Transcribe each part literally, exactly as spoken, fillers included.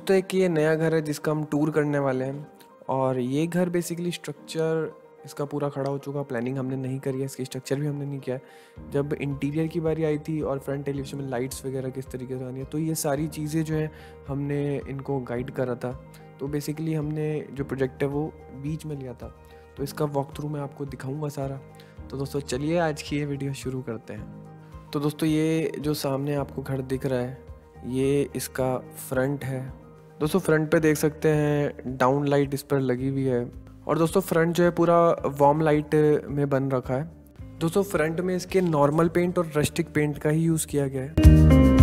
दोस्तों एक ये नया घर है जिसका हम टूर करने वाले हैं। और ये घर बेसिकली स्ट्रक्चर इसका पूरा खड़ा हो चुका, प्लानिंग हमने नहीं करी है, इसकी स्ट्रक्चर भी हमने नहीं किया है। जब इंटीरियर की बारी आई थी और फ्रंट एलिवेशन में लाइट्स वगैरह किस तरीके से आनी है, तो ये सारी चीज़ें जो है हमने इनको गाइड करा था। तो बेसिकली हमने जो प्रोजेक्ट है वो बीच में लिया था, तो इसका वॉक थ्रू मैं आपको दिखाऊंगा सारा। तो दोस्तों चलिए आज की ये वीडियो शुरू करते हैं। तो दोस्तों ये जो सामने आपको घर दिख रहा है ये इसका फ्रंट है। दोस्तों फ्रंट पे देख सकते हैं डाउन लाइट इस पर लगी हुई है। और दोस्तों फ्रंट जो है पूरा वार्म लाइट में बन रखा है। दोस्तों फ्रंट में इसके नॉर्मल पेंट और रस्टिक पेंट का ही यूज़ किया गया है।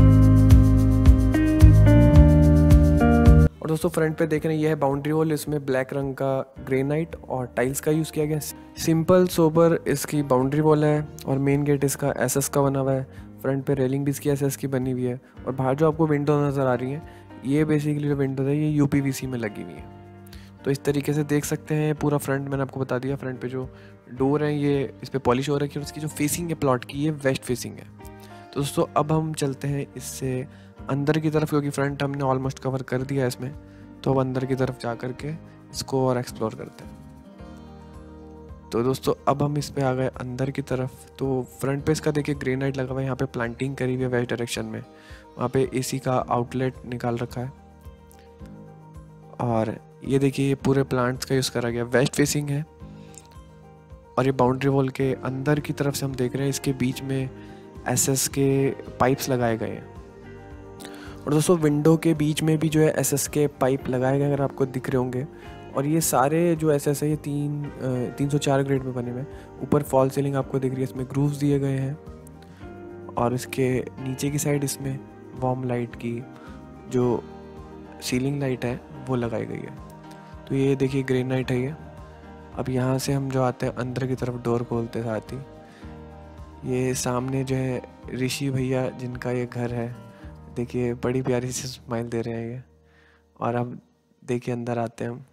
और दोस्तों फ्रंट पे देख रहे हैं ये है बाउंड्री वॉल, इसमें ब्लैक रंग का ग्रेनाइट और टाइल्स का यूज़ किया गया है। सिंपल सोबर इसकी बाउंड्री वॉल है और मेन गेट इसका एसएस का बना हुआ है। फ्रंट पे रेलिंग भी इसकी एसएस की बनी हुई है। और बाहर जो आपको विंडो नज़र आ रही है ये बेसिकली जो विंडो है ये यूपीवीसी में लगी हुई है। तो इस तरीके से देख सकते हैं पूरा फ्रंट मैंने आपको बता दिया। फ्रंट पे जो डोर है ये इस पर पॉलिश हो रखी है और इसकी जो फेसिंग है प्लॉट की ये वेस्ट फेसिंग है। तो दोस्तों अब हम चलते हैं इससे अंदर की तरफ, क्योंकि फ्रंट हमने ऑलमोस्ट कवर कर दिया है इसमें। तो अब अंदर की तरफ जा कर के इसको और एक्सप्लोर करते हैं। तो दोस्तों अब हम इस पे आ गए अंदर की तरफ। तो फ्रंट पे इसका देखिए ग्रेनाइट लगा हुआ है, यहाँ पे प्लांटिंग करी हुई है वेस्ट डायरेक्शन में। वहाँ पे एसी का आउटलेट निकाल रखा है। और ये देखिए ये पूरे प्लांट्स का यूज़ करा गया, वेस्ट फेसिंग है। और ये बाउंड्री वॉल के अंदर की तरफ से हम देख रहे हैं इसके बीच में एसएस के पाइप्स लगाए गए हैं। और दोस्तों विंडो के बीच में भी जो है एसएस के पाइप लगाए गए, अगर आपको दिख रहे होंगे। और ये सारे जो एसएस है ये तीन तीन सौ चार ग्रेड में बने हुए हैं। ऊपर फॉल सीलिंग आपको दिख रही है, इसमें ग्रूव्स दिए गए हैं। और इसके नीचे की साइड इसमें वार्म लाइट की जो सीलिंग लाइट है वो लगाई गई है। तो ये देखिए ग्रेनाइट है ये। अब यहाँ से हम जो आते हैं अंदर की तरफ डोर खोलते साथ ही ये सामने जो है ऋषि भैया जिनका ये घर है, देखिए बड़ी प्यारी सी स्माइल दे रहे हैं ये। और अब देखिए अंदर आते हैं हम,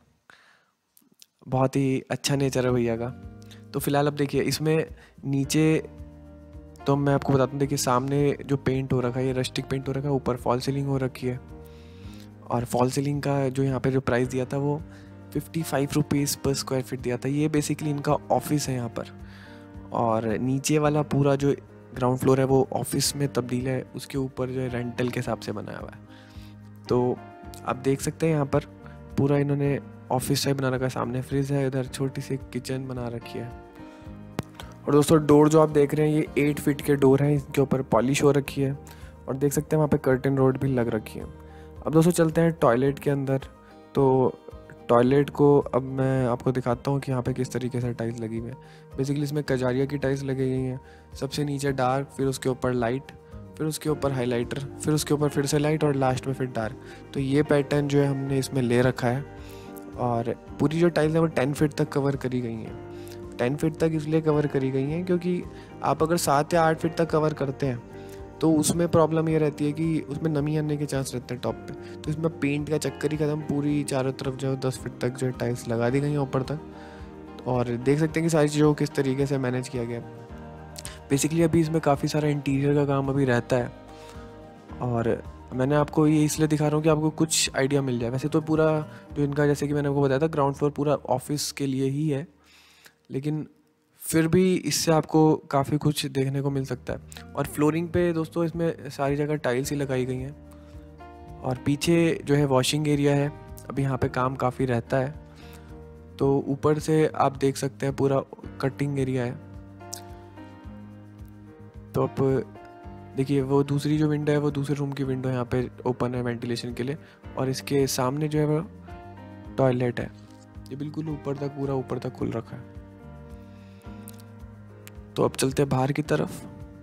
बहुत ही अच्छा नेचर है भैया का। तो फिलहाल अब देखिए इसमें नीचे तो मैं आपको बताता हूँ, देखिए सामने जो पेंट हो रखा है ये रस्टिक पेंट हो रखा है, ऊपर फॉल सीलिंग हो रखी है। और फॉल सीलिंग का जो यहाँ पे जो प्राइस दिया था वो fifty five rupees per square feet दिया था। ये बेसिकली इनका ऑफिस है यहाँ पर। और नीचे वाला पूरा जो ग्राउंड फ्लोर है वो ऑफिस में तब्दील है, उसके ऊपर जो है रेंटल के हिसाब से बनाया हुआ है। तो आप देख सकते हैं यहाँ पर पूरा इन्होंने ऑफिस टाइप बना रखा है। सामने फ्रिज है, इधर छोटी सी किचन बना रखी है। और दोस्तों डोर जो आप देख रहे हैं ये एट फीट के डोर हैं, इसके ऊपर पॉलिश हो रखी है। और देख सकते हैं वहाँ पे कर्टन रोड भी लग रखी है। अब दोस्तों चलते हैं टॉयलेट के अंदर। तो टॉयलेट को अब मैं आपको दिखाता हूँ कि यहाँ पे किस तरीके से टाइल्स लगी हुई है। बेसिकली इसमें कजारिया की टाइल्स लगी गई हैं। सबसे नीचे डार्क, फिर उसके ऊपर लाइट, फिर उसके ऊपर हाईलाइटर, फिर उसके ऊपर फिर से लाइट और लास्ट में फिर डार्क। तो ये पैटर्न जो है हमने इसमें ले रखा है। और पूरी जो टाइल्स है वो टेन फीट तक कवर करी गई हैं। टेन फीट तक इसलिए कवर करी गई हैं क्योंकि आप अगर सात या आठ फीट तक कवर करते हैं तो उसमें प्रॉब्लम ये रहती है कि उसमें नमी आने के चांस रहते हैं टॉप पे। तो इसमें पेंट का चक्कर ही खत्म, पूरी चारों तरफ जो दस फीट तक जो टाइल्स लगा दी गई हैं ऊपर तक। और देख सकते हैं कि सारी चीज़ों को किस तरीके से मैनेज किया गया। बेसिकली अभी इसमें काफ़ी सारा इंटीरियर का काम अभी रहता है। और मैंने आपको ये इसलिए दिखा रहा हूँ कि आपको कुछ आइडिया मिल जाए। वैसे तो पूरा जो इनका, जैसे कि मैंने आपको बताया था, ग्राउंड फ्लोर पूरा ऑफिस के लिए ही है, लेकिन फिर भी इससे आपको काफ़ी कुछ देखने को मिल सकता है। और फ्लोरिंग पे दोस्तों इसमें सारी जगह टाइल्स ही लगाई गई हैं। और पीछे जो है वॉशिंग एरिया है, अभी यहाँ पे काम काफ़ी रहता है। तो ऊपर से आप देख सकते हैं पूरा कटिंग एरिया है। तो आप देखिए वो दूसरी जो विंडो है वो दूसरे रूम की विंडो यहाँ पे ओपन है वेंटिलेशन के लिए। और इसके सामने जो है वो टॉयलेट है, ये बिल्कुल ऊपर तक, पूरा ऊपर तक खुल रखा है। तो अब चलते हैं बाहर की तरफ।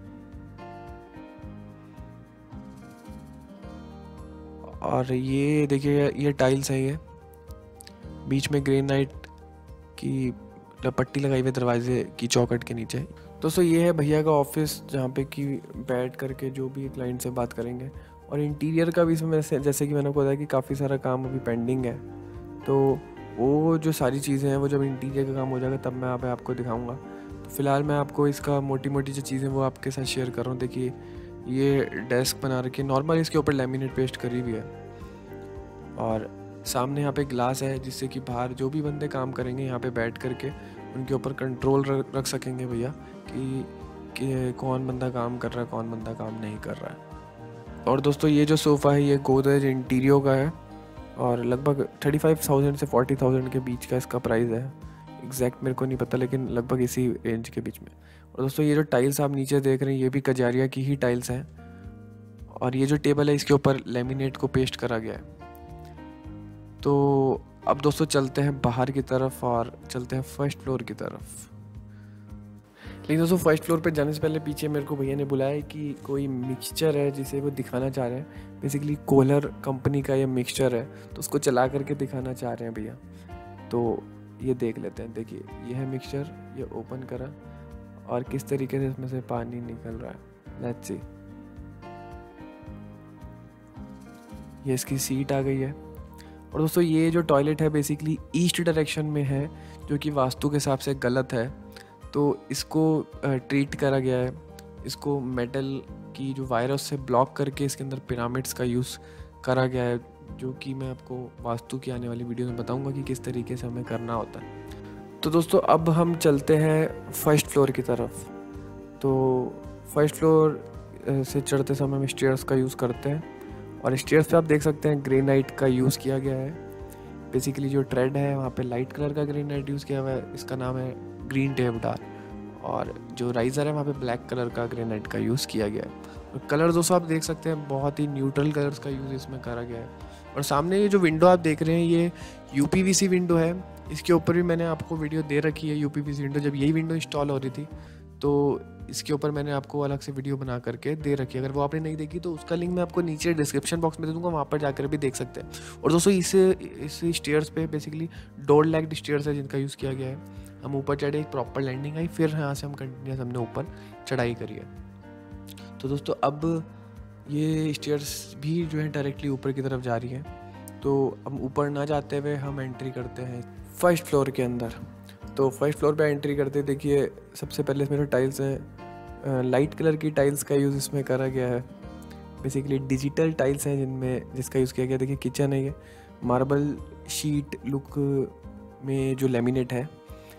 और ये देखिए ये टाइल्स है, ये बीच में ग्रेनाइट की पट्टी लगाई हुई दरवाजे की चौखट के नीचे। दोस्तों ये है भैया का ऑफिस, जहाँ पे कि बैठ करके जो भी क्लाइंट से बात करेंगे। और इंटीरियर का भी इसमें जैसे कि मैंने आपको बताया कि काफ़ी सारा काम अभी पेंडिंग है। तो वो जो सारी चीज़ें हैं वो जब इंटीरियर का काम हो जाएगा तब मैं आप आपको दिखाऊंगा। तो फिलहाल मैं आपको इसका मोटी मोटी जो चीज़ें वो आपके साथ शेयर कर रहा हूँ। देखिए ये डेस्क बना रखी है नॉर्मल, इसके ऊपर लेमिनेट पेस्ट करी हुई है। और सामने यहाँ पे ग्लास है जिससे कि बाहर जो भी बंदे काम करेंगे यहाँ पे बैठ करके उनके ऊपर कंट्रोल रख सकेंगे भैया कि, कि कौन बंदा काम कर रहा है, कौन बंदा काम नहीं कर रहा है। और दोस्तों ये जो सोफ़ा है ये गोदरेज इंटीरियो का है और लगभग थर्टी फाइव थाउजेंड से फोर्टी थाउजेंड के बीच का इसका प्राइस है। एग्जैक्ट मेरे को नहीं पता लेकिन लगभग इसी रेंज के बीच में। और दोस्तों ये जो टाइल्स आप नीचे देख रहे हैं ये भी कजारिया की ही टाइल्स हैं और ये जो टेबल है इसके ऊपर लेमिनेट को पेस्ट करा गया है। तो अब दोस्तों चलते हैं बाहर की तरफ और चलते हैं फर्स्ट फ्लोर की तरफ। लेकिन दोस्तों फर्स्ट फ्लोर पे जाने से पहले पीछे मेरे को भैया ने बुलाया कि कोई मिक्सचर है जिसे वो दिखाना चाह रहे हैं। बेसिकली कोलर कंपनी का ये मिक्सचर है तो उसको चला करके दिखाना चाह रहे हैं भैया। तो ये देख लेते हैं। देखिए ये है मिक्सचर, ये ओपन करा और किस तरीके से इसमें से पानी निकल रहा है। Let's see. ये इसकी सीट आ गई है। और दोस्तों ये जो टॉयलेट है बेसिकली ईस्ट डायरेक्शन में है जो कि वास्तु के हिसाब से गलत है। तो इसको ट्रीट करा गया है, इसको मेटल की जो वायरस से ब्लॉक करके इसके अंदर पिरामिड्स का यूज़ करा गया है, जो कि मैं आपको वास्तु की आने वाली वीडियो में बताऊंगा कि किस तरीके से हमें करना होता है। तो दोस्तों अब हम चलते हैं फर्स्ट फ्लोर की तरफ। तो फर्स्ट फ्लोर से चढ़ते समय हम स्टेयर्स का यूज़ करते हैं और स्टेयर्स पे आप देख सकते हैं ग्रेनाइट का यूज़ किया गया है। बेसिकली जो ट्रेड है वहाँ पे लाइट कलर का ग्रेनाइट यूज़ किया हुआ है, इसका नाम है ग्रीन देवदार। और जो राइज़र है वहाँ पे ब्लैक कलर का ग्रेनाइट का यूज़ किया गया है। और कलर दोस्तों आप देख सकते हैं बहुत ही न्यूट्रल कलर्स का यूज़ इसमें करा गया है। और सामने ये जो विंडो आप देख रहे हैं ये U P V C window है। इसके ऊपर भी मैंने आपको वीडियो दे रखी है। U P V C window जब यही विंडो इंस्टॉल हो रही थी तो इसके ऊपर मैंने आपको अलग से वीडियो बना करके दे रखी है। अगर वो आपने नहीं देखी तो उसका लिंक मैं आपको नीचे डिस्क्रिप्शन बॉक्स में दे दूँगा, वहाँ पर जाकर भी देख सकते हैं। और दोस्तों इस इस स्टेयर्स पे बेसिकली डोर लेग्ड स्टेयर्स है जिनका यूज़ किया गया है। हम ऊपर चढ़े, एक प्रॉपर लैंडिंग आई, फिर यहाँ से हम कंटिन्यूस हमने ऊपर चढ़ाई करी है। तो दोस्तों अब ये स्टेयर्स भी जो है डायरेक्टली ऊपर की तरफ जा रही है। तो हम ऊपर ना जाते हुए हम एंट्री करते हैं फर्स्ट फ्लोर के अंदर। तो फर्स्ट फ्लोर पे एंट्री करते देखिए सबसे पहले इसमें जो टाइल्स हैं लाइट कलर की टाइल्स का यूज़ इसमें करा गया है। बेसिकली डिजिटल टाइल्स हैं जिनमें जिसका यूज़ किया गया। देखिए किचन है, ये मार्बल शीट लुक में जो लेमिनेट है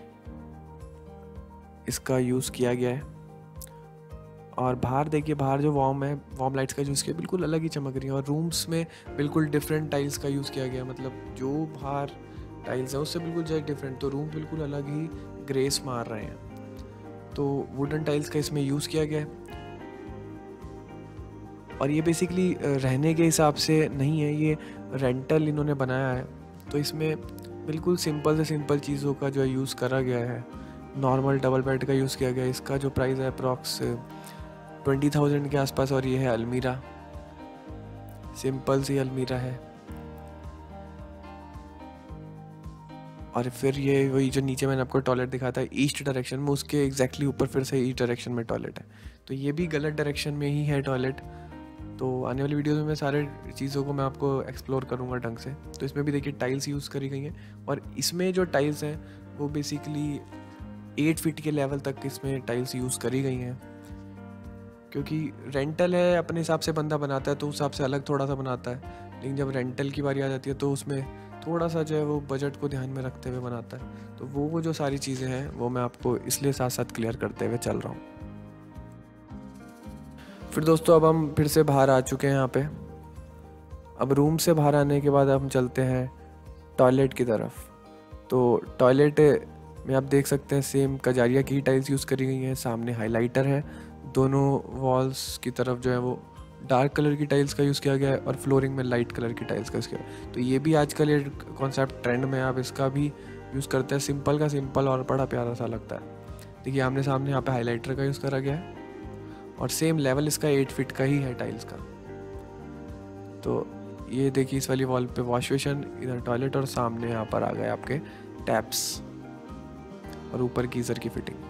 इसका यूज़ किया गया है। और बाहर देखिए, बाहर जो वॉर्म है, वॉर्म लाइट्स का यूज़ किया, बिल्कुल अलग ही चमक रही है। और रूम्स में बिल्कुल डिफरेंट टाइल्स का यूज़ किया गया, मतलब जो बाहर टाइल्स है उससे बिल्कुल जो डिफरेंट, तो रूम बिल्कुल अलग ही ग्रेस मार रहे हैं। तो वुडन टाइल्स का इसमें यूज़ किया गया है। और ये बेसिकली रहने के हिसाब से नहीं है, ये रेंटल इन्होंने बनाया है। तो इसमें बिल्कुल सिंपल से सिंपल चीज़ों का जो है यूज़ करा गया है। नॉर्मल डबल बेड का यूज़ किया गया है। इसका जो प्राइस है अप्रॉक्स ट्वेंटी थाउजेंड के आसपास। और ये है अलमीरा, सिंपल सी अलमीरा है। और फिर ये वही जो नीचे मैंने आपको टॉयलेट दिखाया था ईस्ट डायरेक्शन में, उसके एग्जैक्टली ऊपर फिर से ईस्ट डायरेक्शन में टॉयलेट है। तो ये भी गलत डायरेक्शन में ही है टॉयलेट। तो आने वाली वीडियोज़ में मैं सारे चीज़ों को मैं आपको एक्सप्लोर करूँगा ढंग से। तो इसमें भी देखिए टाइल्स यूज़ करी गई हैं। और इसमें जो टाइल्स हैं वो बेसिकली एट फीट के लेवल तक इसमें टाइल्स यूज़ करी गई हैं। क्योंकि रेंटल है, अपने हिसाब से बंदा बनाता है तो उस हिसाब से अलग थोड़ा सा बनाता है। लेकिन जब रेंटल की बारी आ जाती है तो उसमें थोड़ा सा जो है वो बजट को ध्यान में रखते हुए बनाता है। तो वो वो जो सारी चीज़ें हैं वो मैं आपको इसलिए साथ साथ क्लियर करते हुए चल रहा हूँ। फिर दोस्तों अब हम फिर से बाहर आ चुके हैं यहाँ पे। अब रूम से बाहर आने के बाद हम चलते हैं टॉयलेट की तरफ। तो टॉयलेट में आप देख सकते हैं सेम कजारिया की टाइल्स यूज़ करी गई हैं। सामने हाइलाइटर है, दोनों वॉल्स की तरफ जो है वो डार्क कलर की टाइल्स का यूज़ किया गया है और फ्लोरिंग में लाइट कलर की टाइल्स का यूज़ किया है। तो ये भी आजकल ये कॉन्सेप्ट ट्रेंड में आप इसका भी यूज़ करते हैं। सिंपल का सिंपल और बड़ा प्यारा सा लगता है। देखिए आमने सामने यहाँ पे हाइलाइटर का यूज़ करा गया है और सेम लेवल इसका एट फीट का ही है टाइल्स का। तो ये देखिए इस वाली वॉल पे वॉश बेसिन, इधर टॉयलेट और सामने यहाँ पर आ गए आपके टैप्स और ऊपर गीज़र की फिटिंग।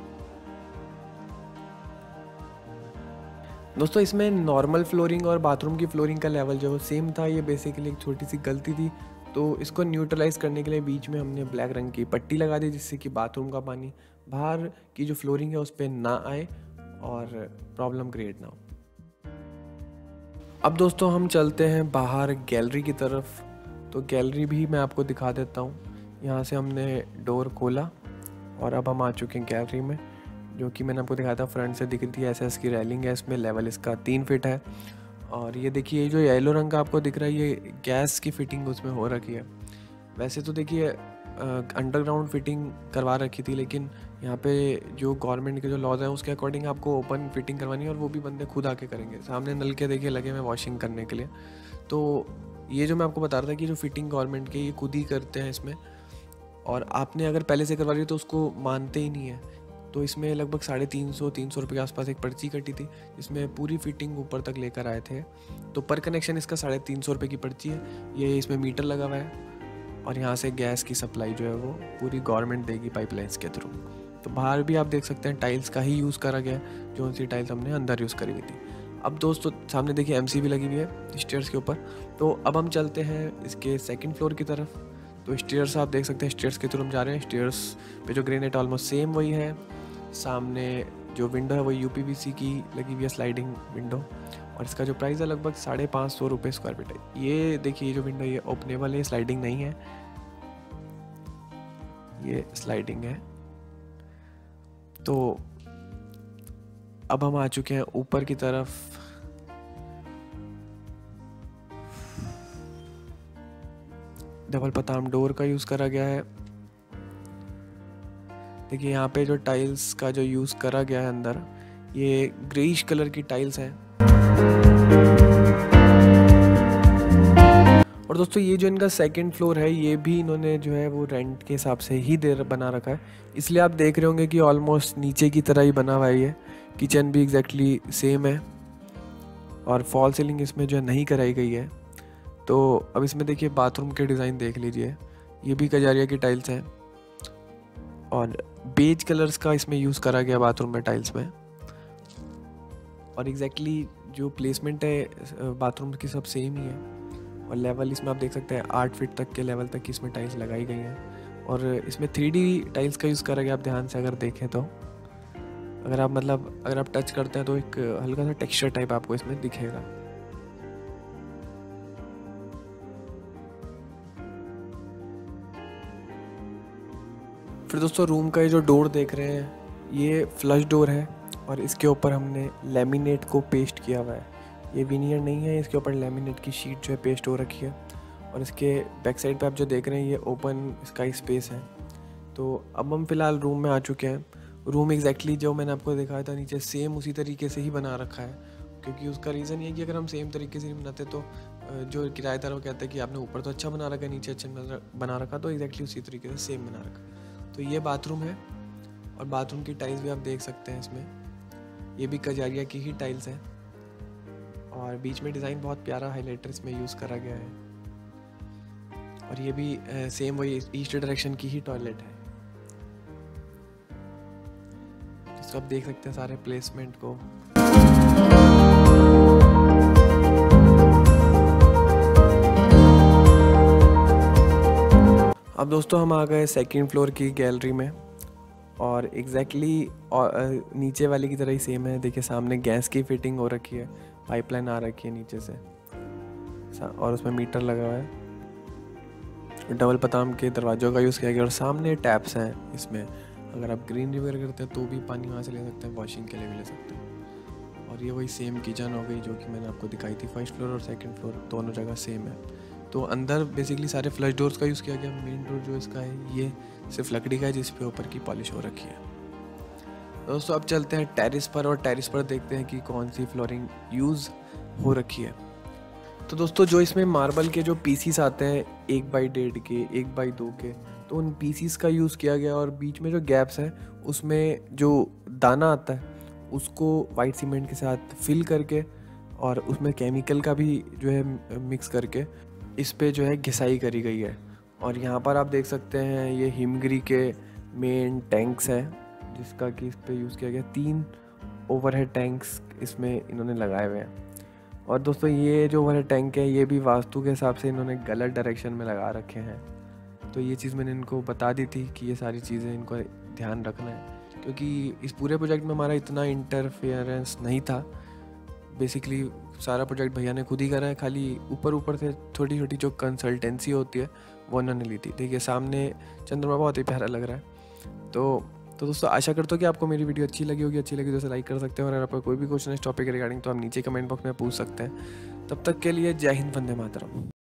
दोस्तों इसमें नॉर्मल फ्लोरिंग और बाथरूम की फ्लोरिंग का लेवल जो सेम था। ये बेसिकली एक छोटी सी गलती थी, तो इसको न्यूट्रलाइज करने के लिए बीच में हमने ब्लैक रंग की पट्टी लगा दी, जिससे कि बाथरूम का पानी बाहर की जो फ्लोरिंग है उस पर ना आए और प्रॉब्लम क्रिएट ना हो। अब दोस्तों हम चलते हैं बाहर गैलरी की तरफ। तो गैलरी भी मैं आपको दिखा देता हूँ। यहाँ से हमने डोर खोला और अब हम आ चुके हैं गैलरी में, जो कि मैंने आपको दिखाया था फ्रंट से दिख रही है। एस एस की रेलिंग है, इसमें लेवल इसका तीन फिट है। और ये देखिए जो येलो रंग का आपको दिख रहा है, ये गैस की फिटिंग उसमें हो रखी है। वैसे तो देखिए अंडरग्राउंड फिटिंग करवा रखी थी, लेकिन यहाँ पे जो गवर्नमेंट के जो लॉज हैं उसके अकॉर्डिंग आपको ओपन फिटिंग करवानी है, और वो भी बंदे खुद आके करेंगे। सामने नल के देखिए लगे हुए वॉशिंग करने के लिए। तो ये जो मैं आपको बता रहा था कि जो फिटिंग गवर्नमेंट के ये खुद ही करते हैं इसमें, और आपने अगर पहले से करवा ली तो उसको मानते ही नहीं है। तो इसमें लगभग साढ़े तीन सौ तीन सौ रुपये के आसपास एक पर्ची कटी थी, जिसमें पूरी फिटिंग ऊपर तक लेकर आए थे। तो पर कनेक्शन इसका साढ़े तीन सौ रुपये की पर्ची है। ये इसमें मीटर लगा हुआ है, और यहाँ से गैस की सप्लाई जो है वो पूरी गवर्नमेंट देगी पाइपलाइंस के थ्रू। तो बाहर भी आप देख सकते हैं टाइल्स का ही यूज़ करा गया है, जो सी टाइल्स हमने अंदर यूज़ करी हुई थी। अब दोस्तों सामने देखिए एमसी भी लगी हुई है स्टेयर्स के ऊपर। तो अब हम चलते हैं इसके सेकंड फ्लोर की तरफ। तो स्टेयर्स आप देख सकते हैं, स्टेयर्स के थ्रू हम जा रहे हैं। स्टेयर्स पे जो ग्रेनाइट ऑलमोस्ट सेम वही है। सामने जो विंडो है वो यूपीवीसी की लगी हुई है, स्लाइडिंग विंडो, और इसका जो प्राइस है लगभग साढ़े पाँच सौ रुपये स्क्वायर फीट है। ये देखिए जो विंडो ये ओपनेबल है, स्लाइडिंग नहीं है, ये स्लाइडिंग है। तो अब हम आ चुके हैं ऊपर की तरफ। डबल पताम डोर का यूज़ करा गया है। देखिए यहाँ पे जो टाइल्स का जो यूज़ करा गया है अंदर, ये ग्रेइश कलर की टाइल्स हैं। और दोस्तों ये जो इनका सेकंड फ्लोर है, ये भी इन्होंने जो है वो रेंट के हिसाब से ही दे बना रखा है, इसलिए आप देख रहे होंगे कि ऑलमोस्ट नीचे की तरह ही बना हुआ है। ये किचन भी एग्जैक्टली सेम है, और फॉल सीलिंग इसमें जो है नहीं कराई गई है। तो अब इसमें देखिए बाथरूम के डिज़ाइन देख लीजिए, ये भी कजारिया की टाइल्स हैं, और बेज कलर्स का इसमें यूज़ करा गया बाथरूम में टाइल्स में। और एग्जैक्टली जो प्लेसमेंट है बाथरूम की सब सेम ही है, और लेवल इसमें आप देख सकते हैं आठ फीट तक के लेवल तक की इसमें टाइल्स लगाई गई हैं। और इसमें थ्री डी टाइल्स का यूज़ करा गया, आप ध्यान से अगर देखें तो, अगर आप मतलब अगर आप टच करते हैं तो एक हल्का सा टेक्सचर टाइप आपको इसमें दिखेगा। फिर दोस्तों रूम का ये जो डोर देख रहे हैं, ये फ्लश डोर है, और इसके ऊपर हमने लेमिनेट को पेस्ट किया हुआ है। ये विनियर नहीं है, इसके ऊपर लेमिनेट की शीट जो है पेस्ट हो रखी है। और इसके बैक साइड पे आप जो देख रहे हैं, ये ओपन स्काई स्पेस है। तो अब हम फिलहाल रूम में आ चुके हैं। रूम एग्जैक्टली जो मैंने आपको दिखाया था नीचे, सेम उसी तरीके से ही बना रखा है, क्योंकि उसका रीज़न ये है कि अगर हम सेम तरीके से नहीं बनाते तो जो किराएदार वो कहते हैं कि आपने ऊपर तो अच्छा बना रखा है, नीचे अच्छा बना रखा, तो एग्जैक्टली उसी तरीके से सेम बना रखा। तो ये बाथरूम है, और बाथरूम की टाइल्स भी आप देख सकते हैं इसमें, ये भी कजारिया की ही टाइल्स हैं, और बीच में डिज़ाइन बहुत प्यारा हाइलाइटर इसमें यूज़ करा गया है। और ये भी सेम वही ईस्ट डायरेक्शन की ही टॉयलेट है। तो आप देख सकते हैं सारे प्लेसमेंट को। अब दोस्तों हम आ गए सेकंड फ्लोर की गैलरी में, और एग्जैक्टली नीचे वाले की तरह ही सेम है। देखिए सामने गैस की फिटिंग हो रखी है, पाइपलाइन आ रखी है नीचे से, और उसमें मीटर लगा हुआ है। डबल पताम के दरवाज़ों का यूज़ किया गया, और सामने टैप्स हैं इसमें। अगर आप ग्रीनरी वगैरह करते हैं तो भी पानी वहाँ से ले सकते हैं, वॉशिंग के लिए भी ले सकते हैं। और ये वही सेम किचन हो गई जो कि मैंने आपको दिखाई थी। फर्स्ट फ्लोर और सेकंड फ्लोर दोनों जगह सेम है। तो अंदर बेसिकली सारे फ्लश डोर्स का यूज़ किया गया। मेन डोर जो इसका है ये सिर्फ लकड़ी का है, जिस पे ऊपर की पॉलिश हो रखी है। दोस्तों अब चलते हैं टेरिस पर, और टेरिस पर देखते हैं कि कौन सी फ्लोरिंग यूज़ हो रखी है। तो दोस्तों जो इसमें मार्बल के जो पीसीस आते हैं, एक बाई डेढ़ के, एक बाई दो के, तो उन पीसीस का यूज़ किया गया। और बीच में जो गैप्स हैं उसमें जो दाना आता है उसको वाइट सीमेंट के साथ फिल करके, और उसमें केमिकल का भी जो है मिक्स करके इस पे जो है घिसाई करी गई है। और यहाँ पर आप देख सकते हैं ये हिमगिरी के मेन टैंक्स हैं, जिसका कि इस पे यूज़ किया गया। तीन ओवरहेड टैंक्स इसमें इन्होंने लगाए हुए हैं। और दोस्तों ये जो ओवरहेड टैंक है, ये भी वास्तु के हिसाब से इन्होंने गलत डायरेक्शन में लगा रखे हैं। तो ये चीज़ मैंने इनको बता दी थी कि ये सारी चीज़ें इनको ध्यान रखना है, क्योंकि इस पूरे प्रोजेक्ट में हमारा इतना इंटरफेरेंस नहीं था। बेसिकली सारा प्रोजेक्ट भैया ने खुद ही करा है, खाली ऊपर ऊपर से छोटी छोटी जो कंसल्टेंसी होती है वो उन्होंने ली थी। देखिए सामने चंद्रमा बहुत ही प्यारा लग रहा है। तो तो दोस्तों आशा करता हूँ कि आपको मेरी वीडियो अच्छी लगी होगी। अच्छी लगी तो इसे लाइक कर सकते हैं, और अगर आपका कोई भी क्वेश्चन है इस टॉपिक के रिगार्डिंग तो आप नीचे कमेंट बॉक्स में पूछ सकते हैं। तब तक के लिए जय हिंद, वंदे मातरम।